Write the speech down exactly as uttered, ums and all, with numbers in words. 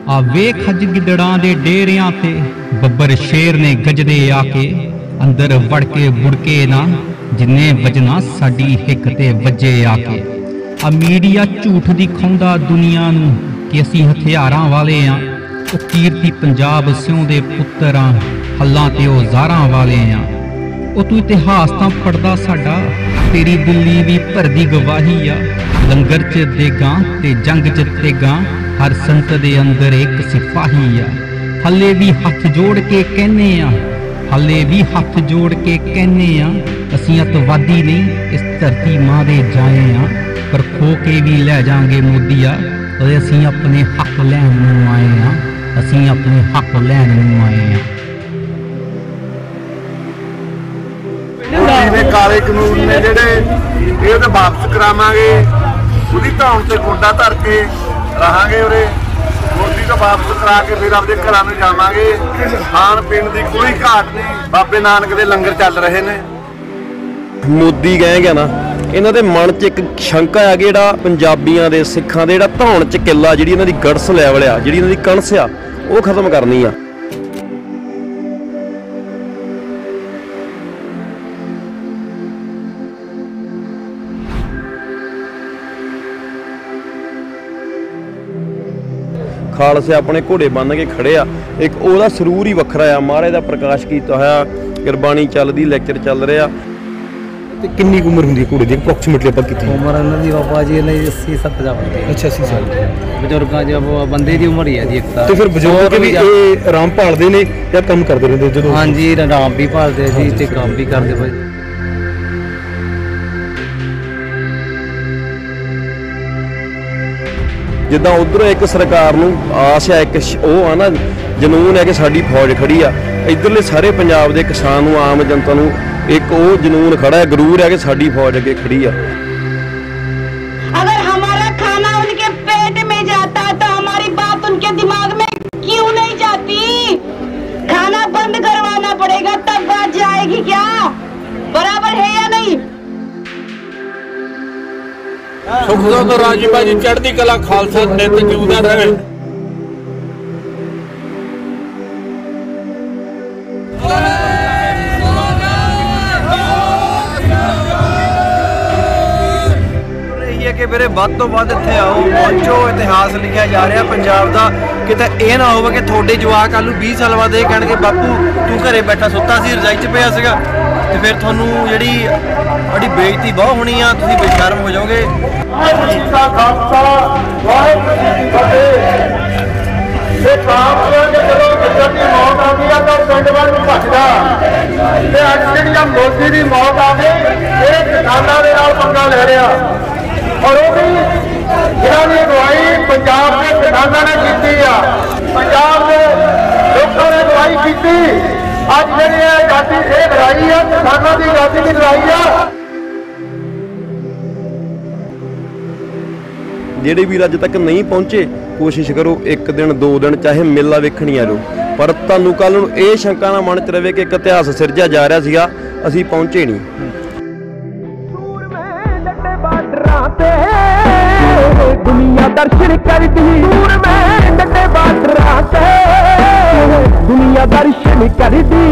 आ वेख अज गिदड़ां दे डेरियां ते बब्बर शेर ने गजदे आके अंदर वड़ के बुड़के ना जिन्ने वजना साडी हिक ते वजे आके। आ मीडिया झूठ दिखाउंदा दुनिया नूं कि असीं हथियारां वाले आ, ओ कीर्ति पंजाब सियों दे पुत्तर आ, हल्लां ते ओ ज़ारां वाले आ। ओ तू इतिहास तां पढ़दा साडा, तेरी दिल्ली भी भरदी गवाही आ। लंगर च देगां ते जंग च तेगां, हर संत दे अंदर एक सिपाही आ। हले भी हथ जोड़ के कहने आ, हले भी हथ जोड़ के कहने आ, असीं अतवादी नहीं इस धरती मां दे जाए आ, पर खो के भी लै जांगे मोदिया, और असीं अपने हक लैण नूं आए आ, असीं अपने हक लैण नूं आए आ। काले कानून ने जेडे ये तो वापस करावांगे, उहदी धौण ते गोडा धर के रहांगे उरे, मोदी तो वापस करा के फिर अपने घरां नूं जावांगे। खाण पीण की कोई घाट नहीं, बाबे नानक दे लंगर चल रहे ने। मोदी कह गया ना, इन्हां दे मन च एक शंका है कि जिहड़ा पंजाबियां दे सिखां दे जिहड़ा धौण च किला जिहड़ी इन्हां दी गड़स लैवल आ, जिहड़ी इन्हां दी कणस आ, वो खत्म करनी आ। खालसे अपने घोड़े बन के खड़े आ, एक ओहदा सरूर ही वखरा आ, महाराज दा प्रकाश कीता होया, गुरबाणी चलदी, लैक्चर चल रहा। ते कितनी उम्र होंदी है घोड़े दी अप्रोक्सीमेटली अपन कितनी उम्र उन्हां दी बाबा जी ने अस्सी सत्तर जा बनदी। अच्छा अस्सी साल बजुर्गां जब बंदे दी उम्र ही है जी एक तां। ते फिर बजुर्ग भी ये आराम भालदे ने या काम करदे रहंदे जदों? हां जी आराम भी भालदे जी ते काम भी करदे भाई। जिद्दां उधरों एक सरकार नूं आस है, एक ਉਹ ਆ ਨਾ जनून है कि साडी फौज खड़ी आ, इधरले सारे पंजाब दे किसान नूं आम जनता नूं एक वो जनून खड़ा है, गरूर है कि साडी फौज अगे खड़ी आ। अगर हमारा खाना उनके पेट में जाता तो हमारी बात उनके दिमाग में क्यों नहीं जाती? खाना बंद करवाना पड़ेगा तब बात जाएगी क्या? बराबर है या नहीं? सुखदा तो राजी बाजी चढ़दी कला खालसा नित जिउदा रहे। कि मेरे ਵੱਧ ਤੋਂ ਵੱਧ ਇੱਥੇ ਆਓ, ਪਹੁੰਚੋ, ਇਤਿਹਾਸ ਲਿਖਿਆ ਜਾ ਰਿਹਾ ਪੰਜਾਬ ਦਾ। ਕਿਤੇ ਇਹ ਨਾ ਹੋਵੇ ਕਿ ਤੁਹਾਡੇ ਜਵਾਕ ਕੱਲ੍ਹ ਨੂੰ ਵੀਹ ਸਾਲ ਬਾਅਦ ਇਹ ਕਹਿਣਗੇ ਬਾਪੂ ਤੂੰ ਘਰੇ ਬੈਠਾ ਸੁੱਤਾ ਸੀ, ਰਜਾਈ 'ਚ ਪਿਆ ਸੀਗਾ, ਤੇ ਫਿਰ ਤੁਹਾਨੂੰ ਜਿਹੜੀ ਤੁਹਾਡੀ ਬੇਇੱਜ਼ਤੀ ਬਹੁਤ ਹੋਣੀ ਆ, ਤੁਸੀਂ ਬੇਸ਼ਰਮ ਹੋ ਜਾਓਗੇ। ਇਹ ਕਾਮ ਕਰਾਂਗੇ ਜਦੋਂ ਜਿੱਦਾਂ ਦੀ ਮੌਤ ਆਉਂਦੀ ਆ ਤਾਂ ਪਿੰਡ ਵੱਲ ਨੂੰ ਭੱਜਦਾ, ਤੇ ਅੱਜ ਜਿਹੜੀ ਮੋਦੀ ਦੀ ਮੌਤ ਆ ਗਈ, ਇਹ ਕਿਸਾਨਾਂ ਦੇ ਨਾਲ ਪੰਗਾ ਲੈ ਰਿਹਾ। और वो भी जिन्होंने अगवाई पंजाब के किसानों ने की आ, पंजाब के लोगों ने अगवाई की। अज जी आजादी ये लड़ाई है, किसानों की आजादी की लड़ाई है। ਜਿਹੜੇ ਵੀਰ ਅੱਜ ਤੱਕ नहीं पहुंचे, कोशिश करो एक दिन दो दिन चाहे मेला वेखणी आ जाओ, पर ਤੁਹਾਨੂੰ ਕੱਲ ਨੂੰ ਇਹ ਸ਼ੰਕਾ ਨਾ ਮਨ ਚ ਰਵੇ ਕਿ ਇੱਕ ਇਤਿਹਾਸ ਸਿਰਜਿਆ ਜਾ ਰਿਹਾ ਸੀਗਾ, ਅਸੀਂ ਪਹੁੰਚੇ ਨਹੀਂ। दुनिया दर्शन कर दी दूर में डटे बादरां ते, दुनिया दर्शन कर दी